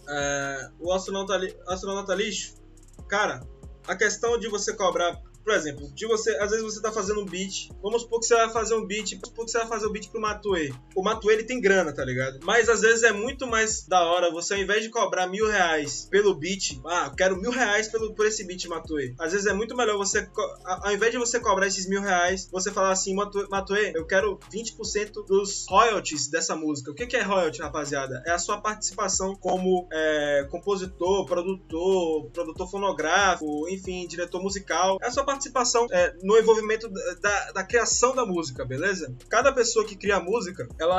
O astronauta lixo, cara, a questão de você cobrar, por exemplo, às vezes você tá fazendo um beat, vamos supor que você vai fazer um beat, pro Matue. O Matue, ele tem grana, tá ligado? Mas às vezes é muito mais da hora você, ao invés de cobrar R$1.000 pelo beat, eu quero R$1.000 por esse beat, Matue. Às vezes é muito melhor você, ao invés de você cobrar esses R$1.000, você falar assim, Matue, eu quero 20% dos royalties dessa música. O que é royalty, rapaziada? É a sua participação como compositor, produtor fonográfico, enfim, diretor musical. É a sua participação no envolvimento da criação da música, beleza? Cada pessoa que cria música, ela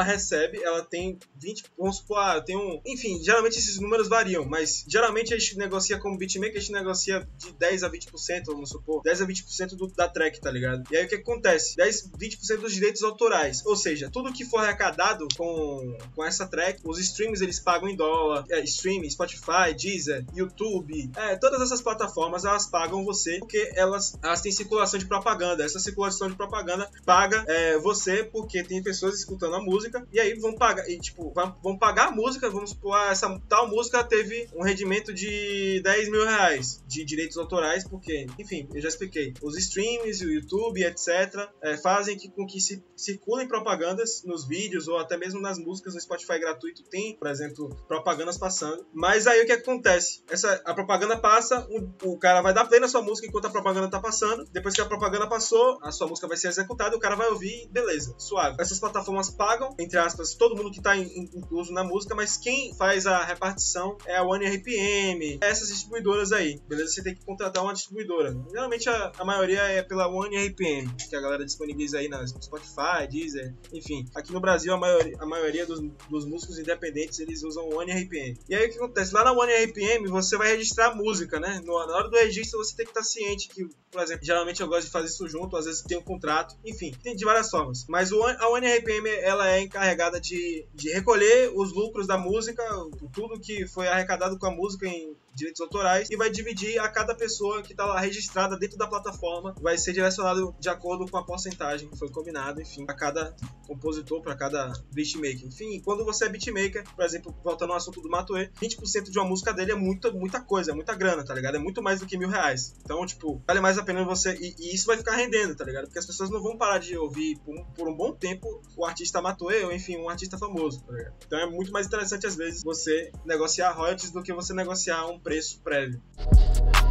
tem 20, vamos supor, enfim, geralmente esses números variam, mas geralmente a gente negocia como beatmaker, a gente negocia de 10 a 20%, vamos supor, 10 a 20% da track, tá ligado? E aí o que acontece? 20% dos direitos autorais, ou seja, tudo que for arrecadado com essa track, os streams eles pagam em dólar, streaming, Spotify, Deezer, YouTube, todas essas plataformas elas pagam você, porque elas têm circulação de propaganda. Essa circulação de propaganda paga você, porque tem pessoas escutando a música e aí vão pagar, vão pagar a música. Vamos supor, essa tal música teve um rendimento de R$10.000 de direitos autorais, porque, enfim, eu já expliquei, os streams, o YouTube, etc, fazem com que se circulem propagandas nos vídeos ou até mesmo nas músicas. No Spotify gratuito tem, por exemplo, propagandas passando, mas aí o que acontece? A propaganda passa, o cara vai dar play na sua música enquanto a propaganda tá passando. Depois que a propaganda passou, a sua música vai ser executada, o cara vai ouvir, beleza, suave. Essas plataformas pagam, entre aspas, todo mundo que tá incluso na música, mas quem faz a repartição é a OneRPM, essas distribuidoras aí, beleza? Você tem que contratar uma distribuidora. Geralmente a maioria é pela OneRPM, que a galera disponibiliza aí na Spotify, Deezer, enfim. Aqui no Brasil, a maioria dos músicos independentes, eles usam o OneRPM. E aí o que acontece? Lá na OneRPM, você vai registrar a música, né? Na hora do registro, você tem que estar ciente que, por exemplo, geralmente eu gosto de fazer isso junto, às vezes tem um contrato, enfim, tem de várias formas. Mas a OneRPM, ela é encarregada de recolher os lucros da música, tudo que foi arrecadado com a música em direitos autorais, e vai dividir a cada pessoa que está lá registrada dentro da plataforma, vai ser direcionado de acordo com a porcentagem que foi combinado, enfim, para cada compositor, para cada beatmaker. Enfim, quando você é beatmaker, por exemplo, voltando ao assunto do Matue, 20% de uma música dele é muita coisa, é muita grana, tá ligado? É muito mais do que R$1.000. Então, vale mais a pena você... E isso vai ficar rendendo, tá ligado? Porque as pessoas não vão parar de ouvir por um bom tempo o artista Matue, ou enfim, um artista famoso, tá ligado? Então é muito mais interessante, às vezes, você negociar royalties do que você negociar um preço prévio.